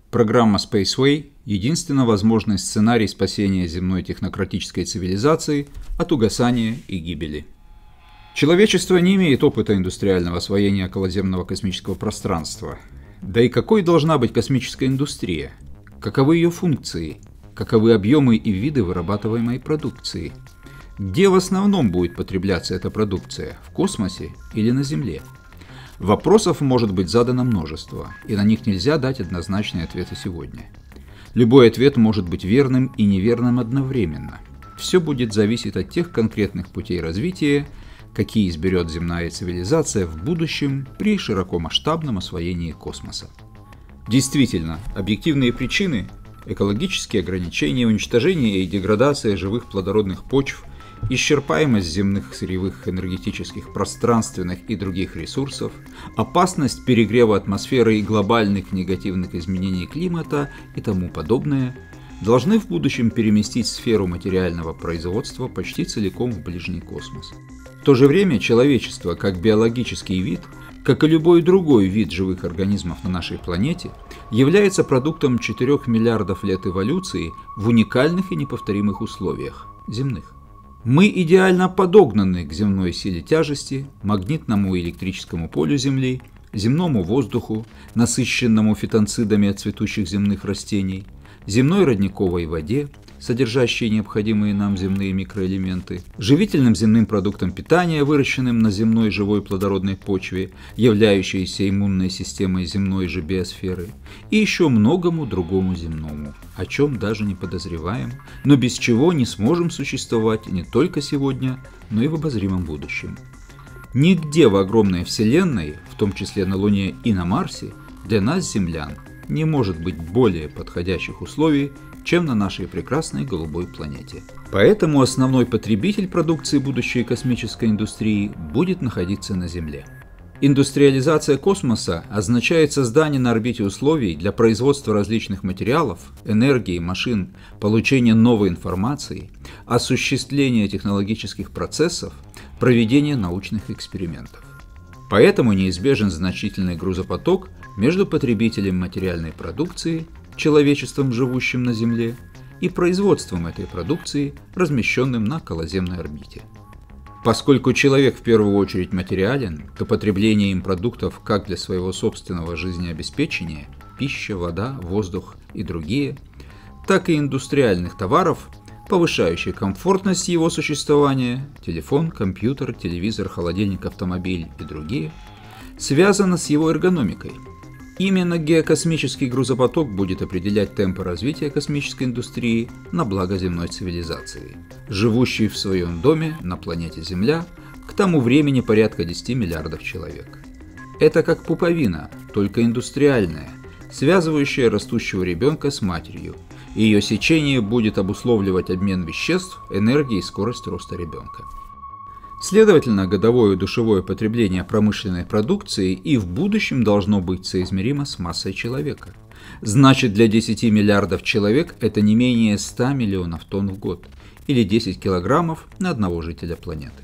Программа Spaceway – единственно возможный сценарий спасения земной технократической цивилизации от угасания и гибели. Человечество не имеет опыта индустриального освоения околоземного космического пространства. Да и какой должна быть космическая индустрия? Каковы ее функции? Каковы объемы и виды вырабатываемой продукции? Где в основном будет потребляться эта продукция? В космосе или на Земле? Вопросов может быть задано множество, и на них нельзя дать однозначные ответы сегодня. Любой ответ может быть верным и неверным одновременно. Все будет зависеть от тех конкретных путей развития, какие изберет земная цивилизация в будущем при широкомасштабном освоении космоса. Действительно, объективные причины – экологические ограничения, уничтожение и деградация живых плодородных почв, исчерпаемость земных сырьевых энергетических, пространственных и других ресурсов, опасность перегрева атмосферы и глобальных негативных изменений климата и тому подобное должны в будущем переместить сферу материального производства почти целиком в ближний космос. В то же время человечество, как биологический вид, как и любой другой вид живых организмов на нашей планете, является продуктом 4 миллиардов лет эволюции в уникальных и неповторимых условиях – земных. Мы идеально подогнаны к земной силе тяжести, магнитному и электрическому полю Земли, земному воздуху, насыщенному фитонцидами от цветущих земных растений, земной родниковой воде, содержащей необходимые нам земные микроэлементы, живительным земным продуктам питания, выращенным на земной живой плодородной почве, являющейся иммунной системой земной же биосферы, и еще многому другому земному, о чем даже не подозреваем, но без чего не сможем существовать не только сегодня, но и в обозримом будущем. Нигде в огромной Вселенной, в том числе на Луне и на Марсе, для нас, землян, не может быть более подходящих условий, чем на нашей прекрасной голубой планете. Поэтому основной потребитель продукции будущей космической индустрии будет находиться на Земле. Индустриализация космоса означает создание на орбите условий для производства различных материалов, энергии, машин, получения новой информации, осуществления технологических процессов, проведения научных экспериментов. Поэтому неизбежен значительный грузопоток между потребителем материальной продукции, человечеством, живущим на Земле, и производством этой продукции, размещенным на околоземной орбите. Поскольку человек в первую очередь материален, то потребление им продуктов как для своего собственного жизнеобеспечения – пища, вода, воздух и другие, так и индустриальных товаров, повышающих комфортность его существования – телефон, компьютер, телевизор, холодильник, автомобиль и другие – связано с его эргономикой. Именно геокосмический грузопоток будет определять темпы развития космической индустрии на благо земной цивилизации, живущей в своем доме на планете Земля к тому времени порядка 10 миллиардов человек. Это как пуповина, только индустриальная, связывающая растущего ребенка с матерью, и ее сечение будет обусловливать обмен веществ, энергии и скорость роста ребенка. Следовательно, годовое душевое потребление промышленной продукции и в будущем должно быть соизмеримо с массой человека. Значит, для 10 миллиардов человек это не менее 100 миллионов тонн в год, или 10 килограммов на одного жителя планеты.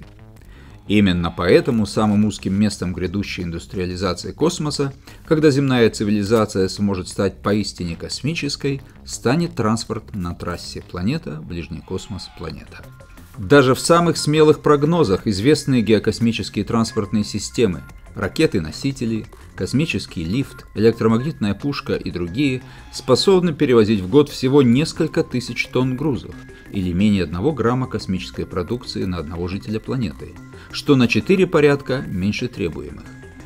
Именно поэтому самым узким местом грядущей индустриализации космоса, когда земная цивилизация сможет стать поистине космической, станет транспорт на трассе планета-ближний космос планета. Даже в самых смелых прогнозах известные геокосмические транспортные системы – ракеты-носители, космический лифт, электромагнитная пушка и другие – способны перевозить в год всего несколько тысяч тонн грузов или менее 1 грамма космической продукции на одного жителя планеты, что на 4 порядка меньше требуемых.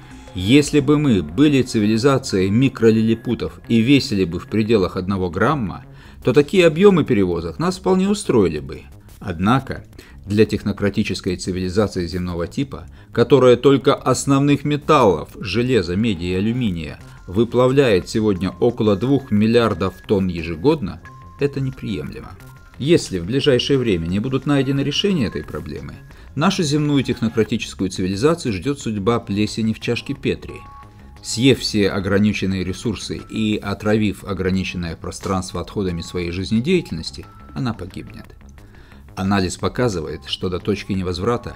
Если бы мы были цивилизацией микролилипутов и весили бы в пределах 1 грамма, то такие объемы перевозок нас вполне устроили бы. Однако, для технократической цивилизации земного типа, которая только основных металлов – железа, меди и алюминия – выплавляет сегодня около 2 миллиардов тонн ежегодно, это неприемлемо. Если в ближайшее время не будут найдены решения этой проблемы, нашу земную технократическую цивилизацию ждет судьба плесени в чашке Петри. Съев все ограниченные ресурсы и отравив ограниченное пространство отходами своей жизнедеятельности, она погибнет. Анализ показывает, что до точки невозврата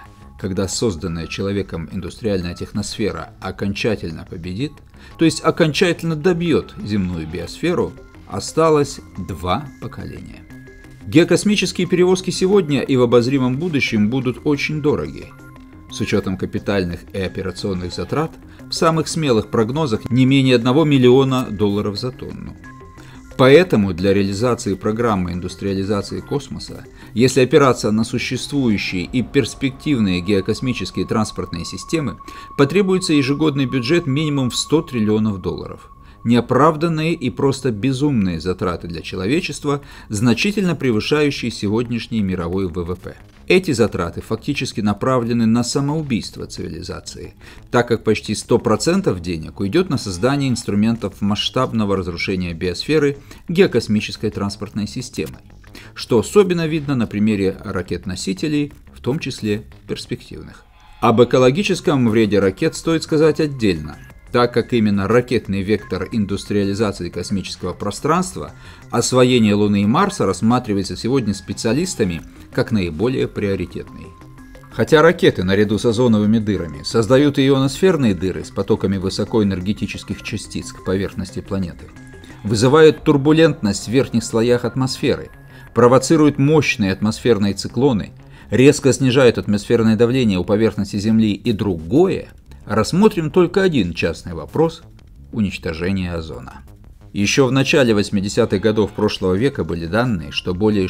когда созданная человеком индустриальная техносфера окончательно победит, то есть окончательно добьет земную биосферу, осталось 2 поколения. Геокосмические перевозки сегодня и в обозримом будущем будут очень дороги. С учетом капитальных и операционных затрат, в самых смелых прогнозах не менее $1 миллиона за тонну. Поэтому для реализации программы индустриализации космоса, если опираться на существующие и перспективные геокосмические транспортные системы, потребуется ежегодный бюджет минимум в $100 триллионов. Неоправданные и просто безумные затраты для человечества, значительно превышающие сегодняшний мировой ВВП. Эти затраты фактически направлены на самоубийство цивилизации, так как почти 100% денег уйдет на создание инструментов масштабного разрушения биосферы геокосмической транспортной системой, что особенно видно на примере ракет-носителей, в том числе перспективных. Об экологическом вреде ракет стоит сказать отдельно, так как именно ракетный вектор индустриализации космического пространства, освоение Луны и Марса рассматривается сегодня специалистами как наиболее приоритетный. Хотя ракеты наряду с озоновыми дырами создают ионосферные дыры с потоками высокоэнергетических частиц к поверхности планеты, вызывают турбулентность в верхних слоях атмосферы, провоцируют мощные атмосферные циклоны, резко снижают атмосферное давление у поверхности Земли и другое, рассмотрим только один частный вопрос – уничтожение озона. Еще в начале 80-х годов прошлого века были данные, что более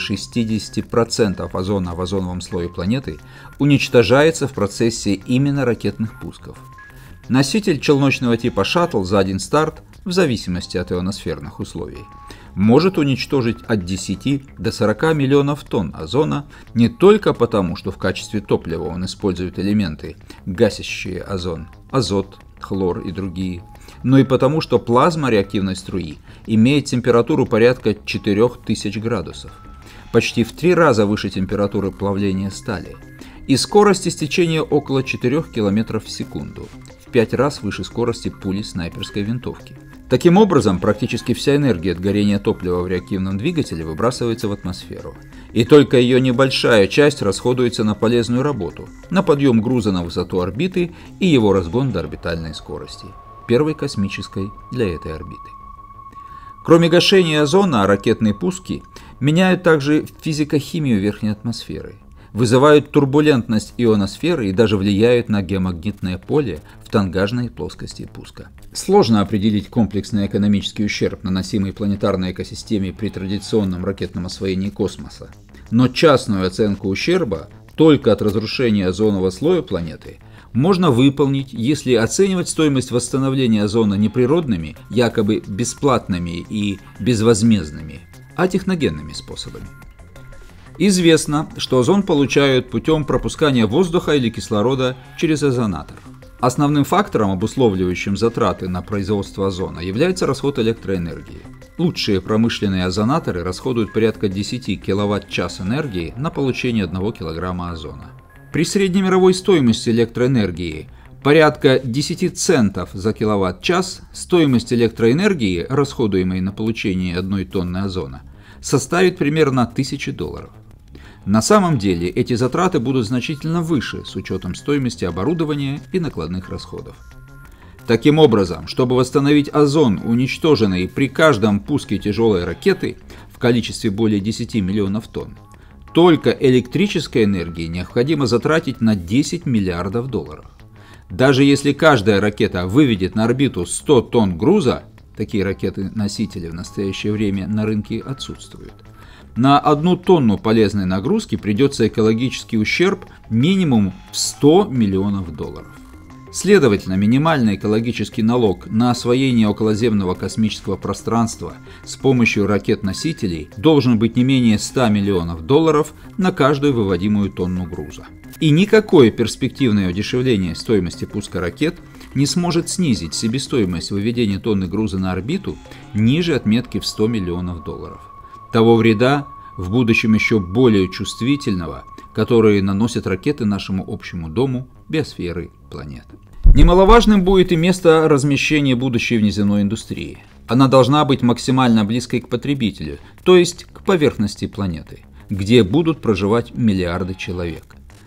60% озона в озоновом слое планеты уничтожается в процессе именно ракетных пусков. Носитель челночного типа «Шаттл» за один старт, в зависимости от ионосферных условий, может уничтожить от 10 до 40 миллионов тонн озона не только потому, что в качестве топлива он использует элементы, гасящие озон, азот, хлор и другие, но и потому, что плазма реактивной струи имеет температуру порядка 4000 градусов, почти в 3 раза выше температуры плавления стали, и скорость истечения около 4 км в секунду, в 5 раз выше скорости пули снайперской винтовки. Таким образом, практически вся энергия от горения топлива в реактивном двигателе выбрасывается в атмосферу, и только ее небольшая часть расходуется на полезную работу, на подъем груза на высоту орбиты и его разгон до орбитальной скорости, первой космической для этой орбиты. Кроме гашения озона, ракетные пуски меняют также физико-химию верхней атмосферы, вызывают турбулентность ионосферы и даже влияют на геомагнитное поле в тангажной плоскости пуска. Сложно определить комплексный экономический ущерб, наносимый планетарной экосистеме при традиционном ракетном освоении космоса, но частную оценку ущерба только от разрушения озонового слоя планеты можно выполнить, если оценивать стоимость восстановления озона не природными, якобы бесплатными и безвозмездными, а техногенными способами. Известно, что озон получают путем пропускания воздуха или кислорода через озонатор. Основным фактором, обусловливающим затраты на производство озона, является расход электроэнергии. Лучшие промышленные озонаторы расходуют порядка 10 кВт-час энергии на получение 1 кг озона. При среднемировой стоимости электроэнергии порядка 10 центов за киловатт-час стоимость электроэнергии, расходуемой на получение 1 тонны озона, составит примерно $1000. На самом деле эти затраты будут значительно выше с учетом стоимости оборудования и накладных расходов. Таким образом, чтобы восстановить озон, уничтоженный при каждом пуске тяжелой ракеты в количестве более 10 миллионов тонн, только электрической энергии необходимо затратить на $10 миллиардов. Даже если каждая ракета выведет на орбиту 100 тонн груза, такие ракеты-носители в настоящее время на рынке отсутствуют, на 1 тонну полезной нагрузки придется экологический ущерб минимум в $100 миллионов. Следовательно, минимальный экологический налог на освоение околоземного космического пространства с помощью ракет-носителей должен быть не менее $100 миллионов на каждую выводимую тонну груза. И никакое перспективное удешевление стоимости пуска ракет не сможет снизить себестоимость выведения тонны груза на орбиту ниже отметки в $100 миллионов. Того вреда, в будущем еще более чувствительного, которые наносят ракеты нашему общему дому, биосферы планеты. Немаловажным будет и место размещения будущей внеземной индустрии. Она должна быть максимально близкой к потребителю, то есть к поверхности планеты, где будут проживать миллиарды человек.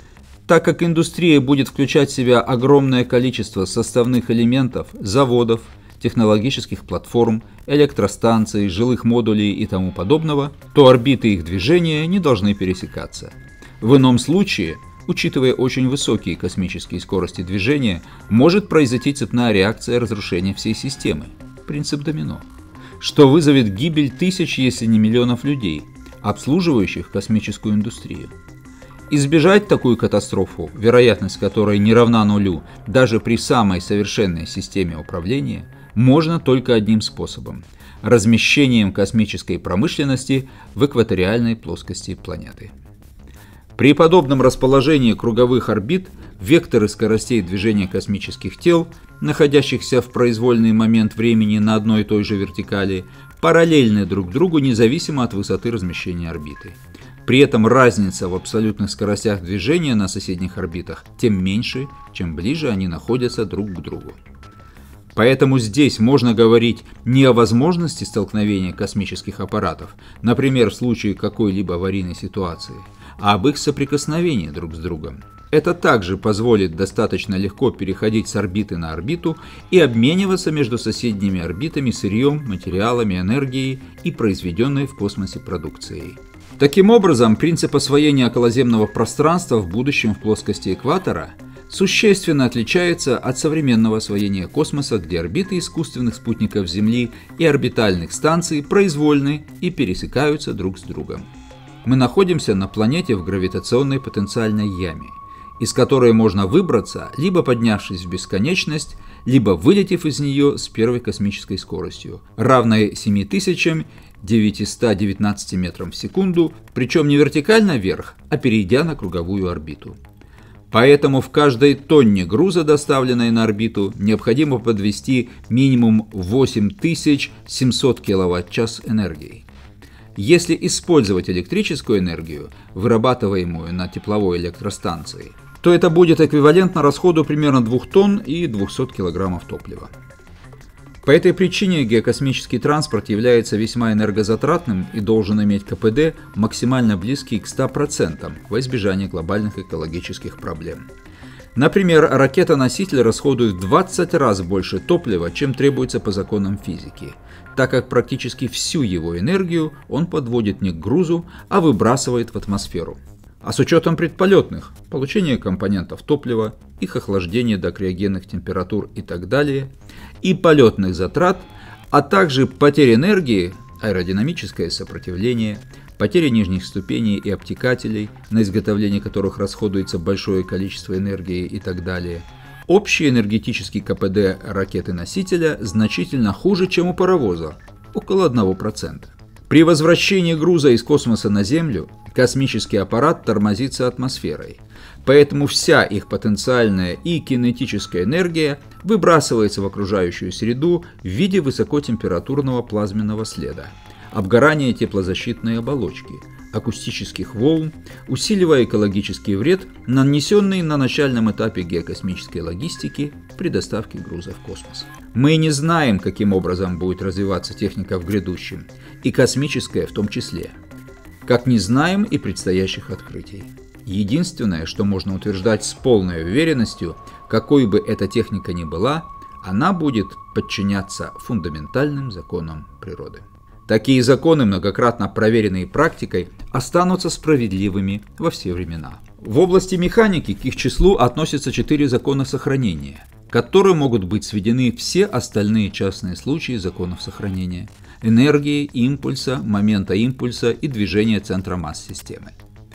Так как индустрия будет включать в себя огромное количество составных элементов, заводов, технологических платформ, электростанций, жилых модулей и тому подобного, то орбиты их движения не должны пересекаться. В ином случае, учитывая очень высокие космические скорости движения, может произойти цепная реакция разрушения всей системы, принцип домино, что вызовет гибель тысяч, если не миллионов людей, обслуживающих космическую индустрию. Избежать такую катастрофу, вероятность которой не равна нулю, даже при самой совершенной системе управления, можно только одним способом – размещением космической промышленности в экваториальной плоскости планеты. При подобном расположении круговых орбит векторы скоростей движения космических тел, находящихся в произвольный момент времени на одной и той же вертикали, параллельны друг другу независимо от высоты размещения орбиты. При этом разница в абсолютных скоростях движения на соседних орбитах тем меньше, чем ближе они находятся друг к другу. Поэтому здесь можно говорить не о возможности столкновения космических аппаратов, например, в случае какой-либо аварийной ситуации, а об их соприкосновении друг с другом. Это также позволит достаточно легко переходить с орбиты на орбиту и обмениваться между соседними орбитами сырьем, материалами, энергией и произведенной в космосе продукцией. Таким образом, принцип освоения околоземного пространства в будущем в плоскости экватора существенно отличается от современного освоения космоса, где орбиты искусственных спутников Земли и орбитальных станций произвольны и пересекаются друг с другом. Мы находимся на планете в гравитационной потенциальной яме, из которой можно выбраться, либо поднявшись в бесконечность, либо вылетев из нее с первой космической скоростью, равной 7919 метрам в секунду, причем не вертикально вверх, а перейдя на круговую орбиту. Поэтому в каждой тонне груза, доставленной на орбиту, необходимо подвести минимум 8700 кВт-час энергии. Если использовать электрическую энергию, вырабатываемую на тепловой электростанции, то это будет эквивалентно расходу примерно 2 тонн и 200 кг топлива. По этой причине геокосмический транспорт является весьма энергозатратным и должен иметь КПД максимально близкий к 100% во избежание глобальных экологических проблем. Например, ракета-носитель расходует в 20 раз больше топлива, чем требуется по законам физики, так как практически всю его энергию он подводит не к грузу, а выбрасывает в атмосферу. А с учетом предполетных, получения компонентов топлива, их охлаждения до криогенных температур и так далее, и полетных затрат, а также потерь энергии, аэродинамическое сопротивление, потери нижних ступеней и обтекателей, на изготовление которых расходуется большое количество энергии и так далее, общий энергетический КПД ракеты-носителя значительно хуже, чем у паровоза, около 1%. При возвращении груза из космоса на Землю космический аппарат тормозится атмосферой, поэтому вся их потенциальная и кинетическая энергия выбрасывается в окружающую среду в виде высокотемпературного плазменного следа, обгорания теплозащитной оболочки, акустических волн, усиливая экологический вред, нанесенный на начальном этапе геокосмической логистики при доставке груза в космос. Мы не знаем, каким образом будет развиваться техника в грядущем, и космическая в том числе, как не знаем и предстоящих открытий. Единственное, что можно утверждать с полной уверенностью, какой бы эта техника ни была, она будет подчиняться фундаментальным законам природы. Такие законы, многократно проверенные практикой, останутся справедливыми во все времена. В области механики к их числу относятся 4 закона сохранения, к которым могут быть сведены все остальные частные случаи законов сохранения: энергии, импульса, момента импульса и движения центра масс системы.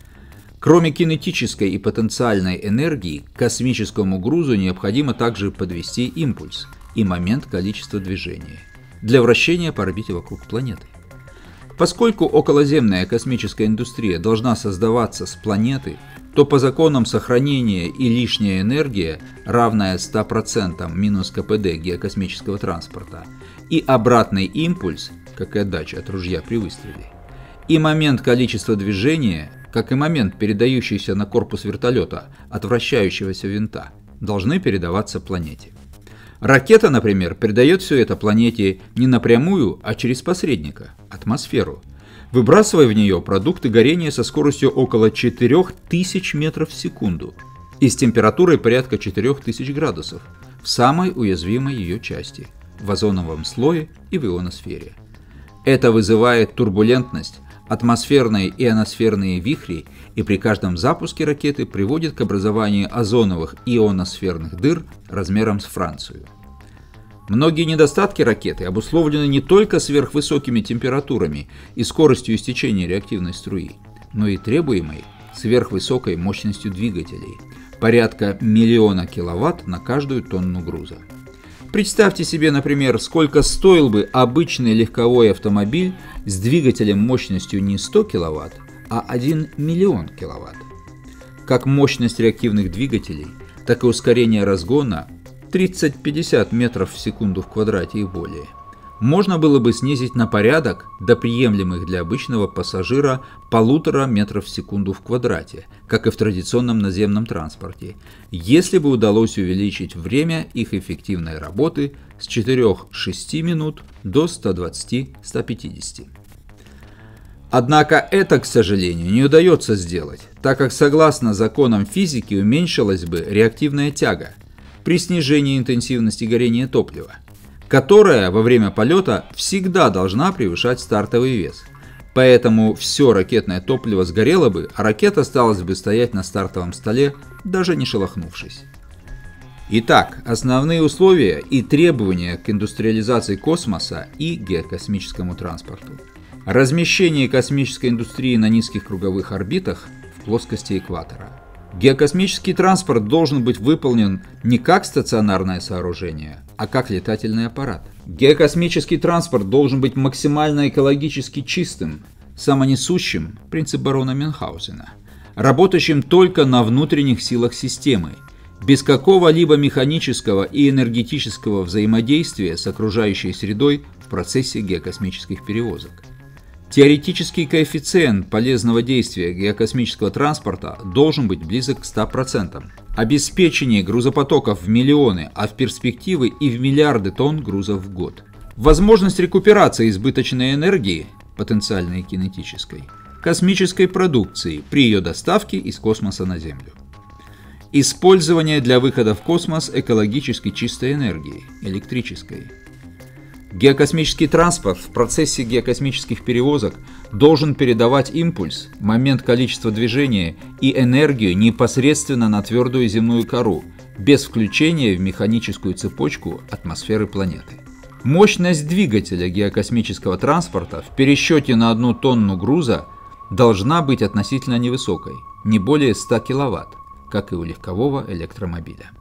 Кроме кинетической и потенциальной энергии, к космическому грузу необходимо также подвести импульс и момент количества движения для вращения по орбите вокруг планеты. Поскольку околоземная космическая индустрия должна создаваться с планеты, то по законам сохранения и лишняя энергия, равная 100% минус КПД геокосмического транспорта, и обратный импульс, как и отдача от ружья при выстреле, и момент количества движения, как и момент, передающийся на корпус вертолета от вращающегося винта, должны передаваться планете. Ракета, например, передает все это планете не напрямую, а через посредника – атмосферу, выбрасывая в нее продукты горения со скоростью около 4000 метров в секунду. и с температурой порядка 4000 градусов в самой уязвимой ее части – в озоновом слое и в ионосфере. Это вызывает турбулентность, атмосферные и ионосферные вихри, и при каждом запуске ракеты приводит к образованию озоновых и ионосферных дыр размером с Францию. Многие недостатки ракеты обусловлены не только сверхвысокими температурами и скоростью истечения реактивной струи, но и требуемой сверхвысокой мощностью двигателей – порядка 1 миллиона киловатт на каждую тонну груза. Представьте себе, например, сколько стоил бы обычный легковой автомобиль с двигателем мощностью не 100 киловатт, а 1 миллион киловатт. Как мощность реактивных двигателей, так и ускорение разгона 30-50 метров в секунду в квадрате и более можно было бы снизить на порядок до приемлемых для обычного пассажира 1,5 метров в секунду в квадрате, как и в традиционном наземном транспорте, если бы удалось увеличить время их эффективной работы с 4-6 минут до 120-150. Однако это, к сожалению, не удается сделать, так как согласно законам физики уменьшилась бы реактивная тяга при снижении интенсивности горения топлива, которая во время полета всегда должна превышать стартовый вес. Поэтому все ракетное топливо сгорело бы, а ракета осталась бы стоять на стартовом столе, даже не шелохнувшись. Итак, основные условия и требования к индустриализации космоса и геокосмическому транспорту. Размещение космической индустрии на низких круговых орбитах в плоскости экватора. Геокосмический транспорт должен быть выполнен не как стационарное сооружение, а как летательный аппарат. Геокосмический транспорт должен быть максимально экологически чистым, самонесущим, принцип барона Мюнхгаузена, работающим только на внутренних силах системы, без какого-либо механического и энергетического взаимодействия с окружающей средой в процессе геокосмических перевозок. Теоретический коэффициент полезного действия геокосмического транспорта должен быть близок к 100%. Обеспечение грузопотоков в миллионы, а в перспективе и в миллиарды тонн грузов в год. Возможность рекуперации избыточной энергии, потенциальной и кинетической, космической продукции при ее доставке из космоса на Землю. Использование для выхода в космос экологически чистой энергии, электрической. Геокосмический транспорт в процессе геокосмических перевозок должен передавать импульс, момент количества движения и энергию непосредственно на твердую земную кору, без включения в механическую цепочку атмосферы планеты. Мощность двигателя геокосмического транспорта в пересчете на 1 тонну груза должна быть относительно невысокой, не более 100 кВт, как и у легкового электромобиля.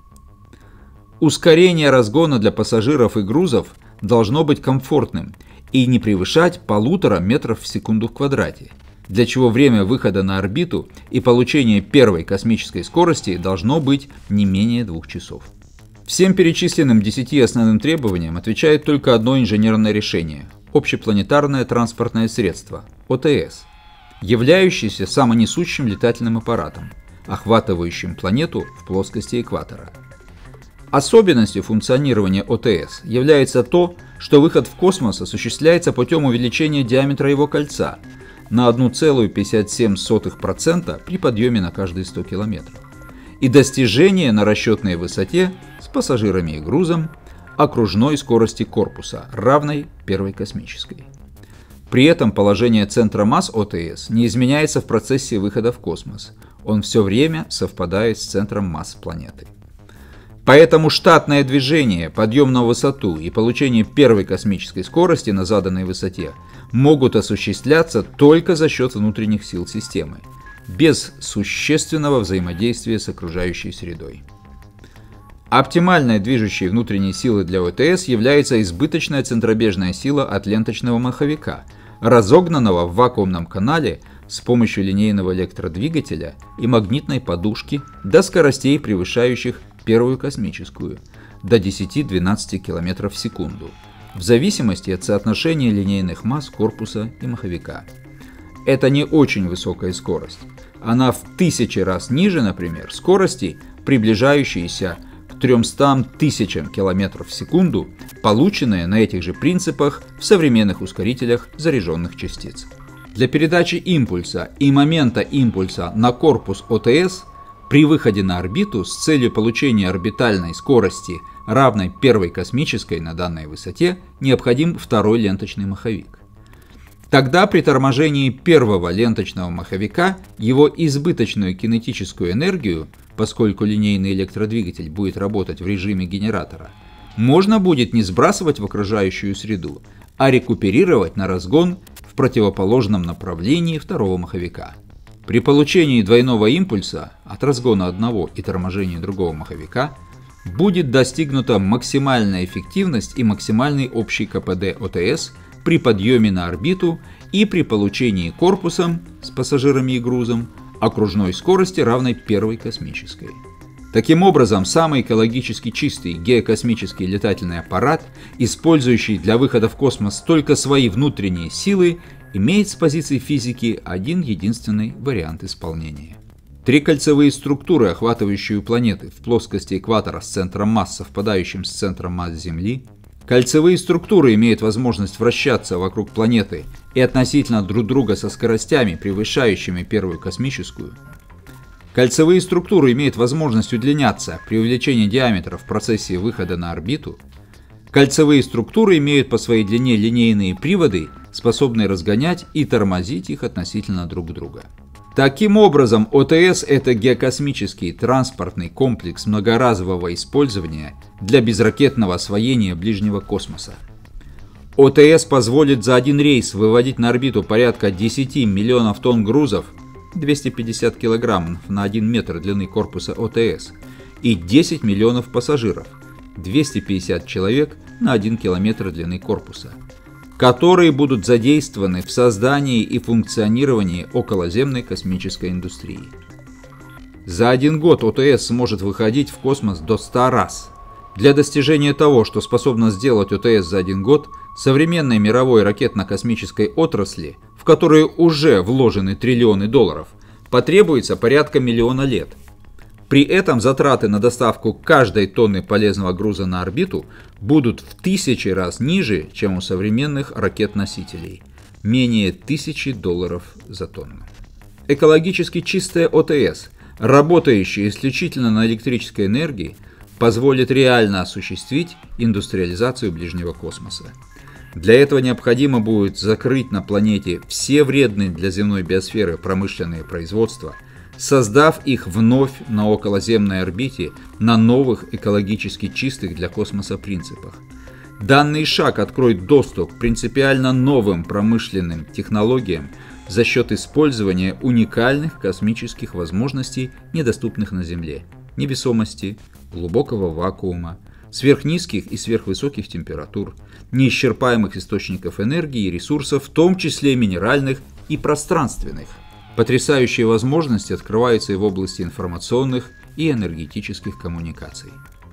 Ускорение разгона для пассажиров и грузов должно быть комфортным и не превышать 1,5 метров в секунду в квадрате, для чего время выхода на орбиту и получения первой космической скорости должно быть не менее 2 часов. Всем перечисленным 10 основным требованиям отвечает только одно инженерное решение – общепланетарное транспортное средство – ОТС, являющееся самонесущим летательным аппаратом, охватывающим планету в плоскости экватора. Особенностью функционирования ОТС является то, что выход в космос осуществляется путем увеличения диаметра его кольца на 1,57% при подъеме на каждые 100 км и достижение на расчетной высоте с пассажирами и грузом окружной скорости корпуса, равной первой космической. При этом положение центра масс ОТС не изменяется в процессе выхода в космос, он все время совпадает с центром масс планеты. Поэтому штатное движение, подъем на высоту и получение первой космической скорости на заданной высоте могут осуществляться только за счет внутренних сил системы, без существенного взаимодействия с окружающей средой. Оптимальной движущей внутренней силой для ОТС является избыточная центробежная сила от ленточного маховика, разогнанного в вакуумном канале с помощью линейного электродвигателя и магнитной подушки до скоростей, превышающих первую космическую, до 10-12 км в секунду, в зависимости от соотношения линейных масс корпуса и маховика. Это не очень высокая скорость. Она в 1000 раз ниже, например, скорости, приближающейся к 300 тысячам км в секунду, полученные на этих же принципах в современных ускорителях заряженных частиц. Для передачи импульса и момента импульса на корпус ОТС При выходе на орбиту с целью получения орбитальной скорости, равной первой космической на данной высоте, необходим второй ленточный маховик. Тогда при торможении первого ленточного маховика его избыточную кинетическую энергию, поскольку линейный электродвигатель будет работать в режиме генератора, можно будет не сбрасывать в окружающую среду, а рекуперировать на разгон в противоположном направлении второго маховика. При получении двойного импульса от разгона одного и торможения другого маховика будет достигнута максимальная эффективность и максимальный общий КПД ОТС при подъеме на орбиту и при получении корпусом с пассажирами и грузом окружной скорости, равной первой космической. Таким образом, самый экологически чистый геокосмический летательный аппарат, использующий для выхода в космос только свои внутренние силы, имеет с позиции физики один единственный вариант исполнения. Три кольцевые структуры, охватывающие планеты в плоскости экватора с центром масс, совпадающим с центром масс Земли. Кольцевые структуры имеют возможность вращаться вокруг планеты и относительно друг друга со скоростями, превышающими первую космическую. Кольцевые структуры имеют возможность удлиняться при увеличении диаметра в процессе выхода на орбиту. Кольцевые структуры имеют по своей длине линейные приводы, способные разгонять и тормозить их относительно друг друга. Таким образом, ОТС – это геокосмический транспортный комплекс многоразового использования для безракетного освоения ближнего космоса. ОТС позволит за один рейс выводить на орбиту порядка 10 миллионов тонн грузов, 250 килограммов на 1 метр длины корпуса ОТС, и 10 миллионов пассажиров, 250 человек на 1 километр длины корпуса, которые будут задействованы в создании и функционировании околоземной космической индустрии. За один год ОТС сможет выходить в космос до 100 раз. Для достижения того, что способна сделать ОТС за один год, современной мировой ракетно-космической отрасли, в которую уже вложены триллионы долларов, потребуется порядка миллиона лет. При этом затраты на доставку каждой тонны полезного груза на орбиту будут в 1000 раз ниже, чем у современных ракет-носителей – менее $1000 за тонну. Экологически чистая ОТС, работающая исключительно на электрической энергии, позволит реально осуществить индустриализацию ближнего космоса. Для этого необходимо будет закрыть на планете все вредные для земной биосферы промышленные производства, создав их вновь на околоземной орбите на новых экологически чистых для космоса принципах. Данный шаг откроет доступ к принципиально новым промышленным технологиям за счет использования уникальных космических возможностей, недоступных на Земле: невесомости, глубокого вакуума, сверхнизких и сверхвысоких температур, неисчерпаемых источников энергии и ресурсов, в том числе минеральных и пространственных. Потрясающие возможности открываются и в области информационных и энергетических коммуникаций.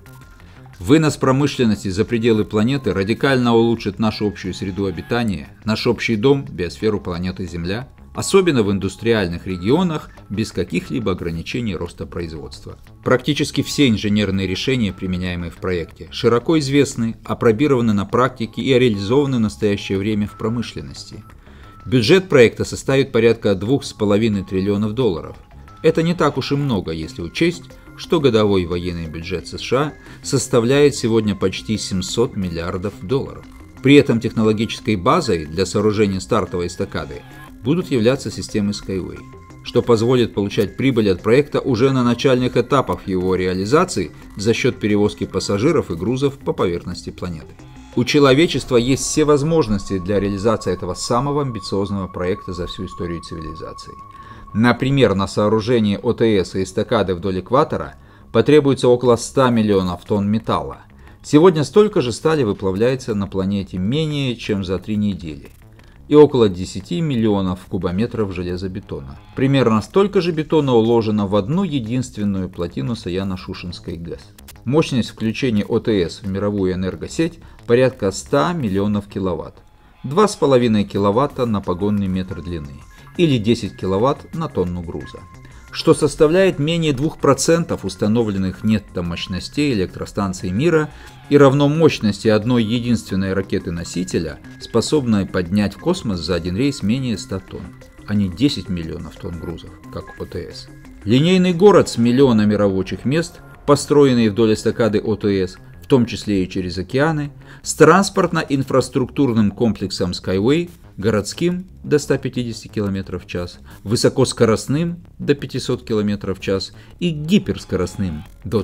Вынос промышленности за пределы планеты радикально улучшит нашу общую среду обитания, наш общий дом, биосферу планеты Земля, особенно в индустриальных регионах, без каких-либо ограничений роста производства. Практически все инженерные решения, применяемые в проекте, широко известны, апробированы на практике и реализованы в настоящее время в промышленности. Бюджет проекта составит порядка $2,5 триллионов. Это не так уж и много, если учесть, что годовой военный бюджет США составляет сегодня почти $700 миллиардов. При этом технологической базой для сооружения стартовой эстакады будут являться системы Skyway, что позволит получать прибыль от проекта уже на начальных этапах его реализации за счет перевозки пассажиров и грузов по поверхности планеты. У человечества есть все возможности для реализации этого самого амбициозного проекта за всю историю цивилизации. Например, на сооружение ОТС и эстакады вдоль экватора потребуется около 100 миллионов тонн металла. Сегодня столько же стали выплавляется на планете менее чем за 3 недели. И около 10 миллионов кубометров железобетона. Примерно столько же бетона уложено в одну единственную плотину Саяно-Шушенской ГЭС. Мощность включения ОТС в мировую энергосеть порядка 100 миллионов киловатт. 2,5 киловатта на погонный метр длины или 10 киловатт на тонну груза, что составляет менее 2% установленных нетто-мощностей электростанций мира и равно мощности одной единственной ракеты-носителя, способной поднять в космос за один рейс менее 100 тонн, а не 10 миллионов тонн грузов, как ОТС. Линейный город с миллионами рабочих мест, построенный вдоль эстакады ОТС, в том числе и через океаны, с транспортно-инфраструктурным комплексом Skyway, городским до 150 км в час, высокоскоростным до 500 км в час и гиперскоростным до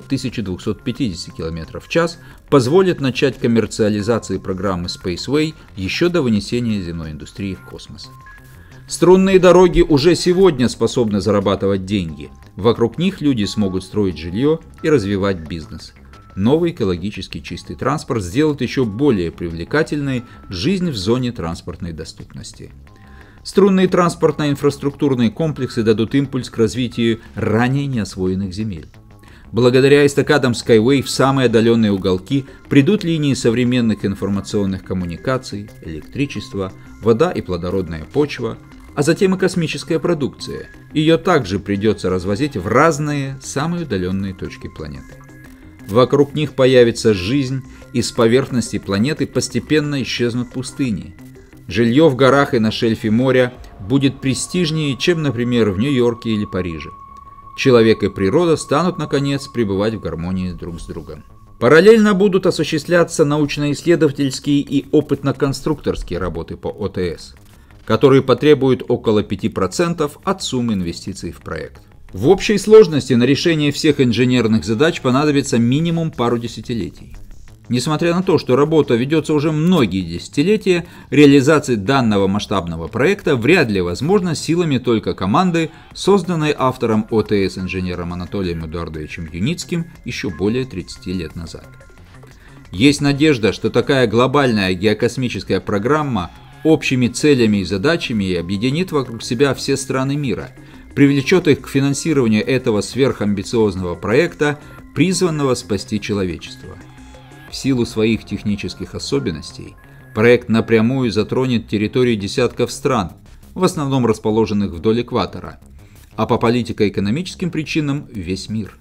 1250 км в час, позволит начать коммерциализацию программы Spaceway еще до вынесения земной индустрии в космос. Струнные дороги уже сегодня способны зарабатывать деньги. Вокруг них люди смогут строить жилье и развивать бизнес. Новый экологически чистый транспорт сделает еще более привлекательной жизнь в зоне транспортной доступности. Струнные транспортно-инфраструктурные комплексы дадут импульс к развитию ранее неосвоенных земель. Благодаря эстакадам Skyway в самые отдаленные уголки придут линии современных информационных коммуникаций, электричество, вода и плодородная почва, а затем и космическая продукция. Ее также придется развозить в разные, самые удаленные точки планеты. Вокруг них появится жизнь, и с поверхности планеты постепенно исчезнут пустыни. Жилье в горах и на шельфе моря будет престижнее, чем, например, в Нью-Йорке или Париже. Человек и природа станут, наконец, пребывать в гармонии друг с другом. Параллельно будут осуществляться научно-исследовательские и опытно-конструкторские работы по ОТС, которые потребуют около 5% от суммы инвестиций в проект. В общей сложности на решение всех инженерных задач понадобится минимум пару десятилетий. Несмотря на то, что работа ведется уже многие десятилетия, реализация данного масштабного проекта вряд ли возможна силами только команды, созданной автором ОТС инженером Анатолием Эдуардовичем Юницким еще более 30 лет назад. Есть надежда, что такая глобальная геокосмическая программа общими целями и задачами объединит вокруг себя все страны мира, привлечет их к финансированию этого сверхамбициозного проекта, призванного спасти человечество. В силу своих технических особенностей, проект напрямую затронет территории десятков стран, в основном расположенных вдоль экватора, а по политико-экономическим причинам весь мир.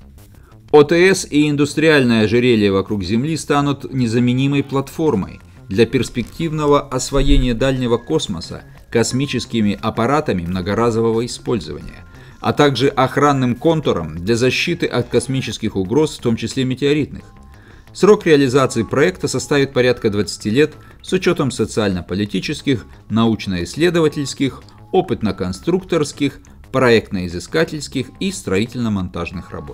ОТС и индустриальное ожерелье вокруг Земли станут незаменимой платформой для перспективного освоения дальнего космоса космическими аппаратами многоразового использования, а также охранным контуром для защиты от космических угроз, в том числе метеоритных. Срок реализации проекта составит порядка 20 лет с учетом социально-политических, научно-исследовательских, опытно-конструкторских, проектно-изыскательских и строительно-монтажных работ.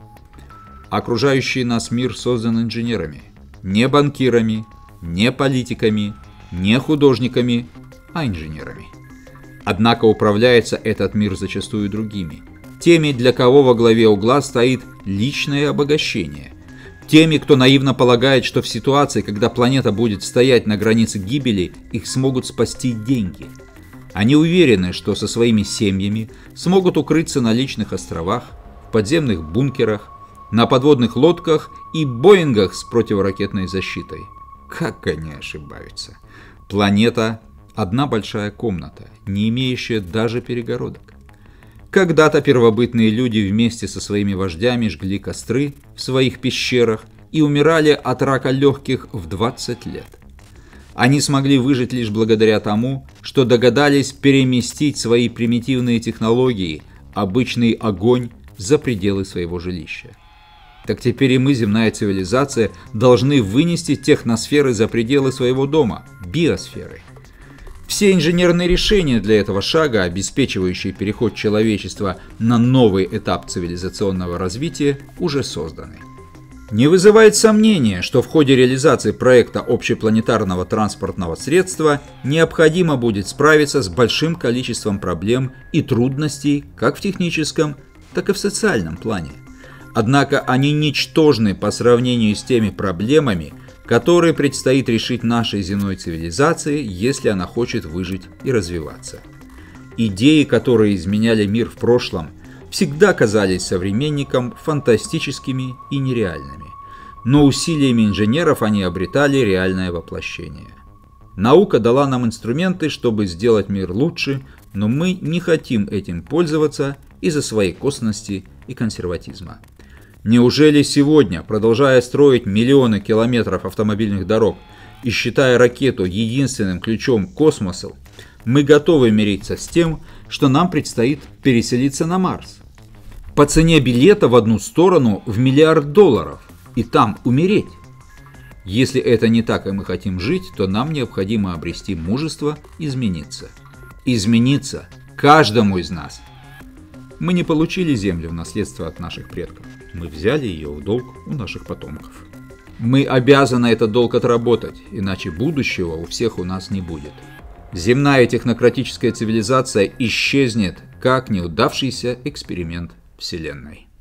Окружающий нас мир создан инженерами, не банкирами, не политиками, не художниками, а инженерами. Однако управляется этот мир зачастую другими. Теми, для кого во главе угла стоит личное обогащение. Теми, кто наивно полагает, что в ситуации, когда планета будет стоять на границе гибели, их смогут спасти деньги. Они уверены, что со своими семьями смогут укрыться на личных островах, в подземных бункерах, на подводных лодках и боингах с противоракетной защитой. Как они ошибаются. Планета – одна большая комната, не имеющая даже перегородок. Когда-то первобытные люди вместе со своими вождями жгли костры в своих пещерах и умирали от рака легких в 20 лет. Они смогли выжить лишь благодаря тому, что догадались переместить свои примитивные технологии, обычный огонь, за пределы своего жилища. Так теперь и мы, земная цивилизация, должны вынести техносферы за пределы своего дома, биосферы. Все инженерные решения для этого шага, обеспечивающие переход человечества на новый этап цивилизационного развития, уже созданы. Не вызывает сомнения, что в ходе реализации проекта общепланетарного транспортного средства необходимо будет справиться с большим количеством проблем и трудностей как в техническом, так и в социальном плане. Однако они ничтожны по сравнению с теми проблемами, которые предстоит решить нашей земной цивилизации, если она хочет выжить и развиваться. Идеи, которые изменяли мир в прошлом, всегда казались современникам фантастическими и нереальными, но усилиями инженеров они обретали реальное воплощение. Наука дала нам инструменты, чтобы сделать мир лучше, но мы не хотим этим пользоваться из-за своей косности и консерватизма. Неужели сегодня, продолжая строить миллионы километров автомобильных дорог и считая ракету единственным ключом к космосу, мы готовы мириться с тем, что нам предстоит переселиться на Марс? по цене билета в одну сторону в $1 миллиард и там умереть. Если это не так, и мы хотим жить, то нам необходимо обрести мужество измениться. Измениться каждому из нас. Мы не получили землю в наследство от наших предков. Мы взяли ее в долг у наших потомков. Мы обязаны этот долг отработать, иначе будущего у всех у нас не будет. Земная технократическая цивилизация исчезнет, как неудавшийся эксперимент Вселенной.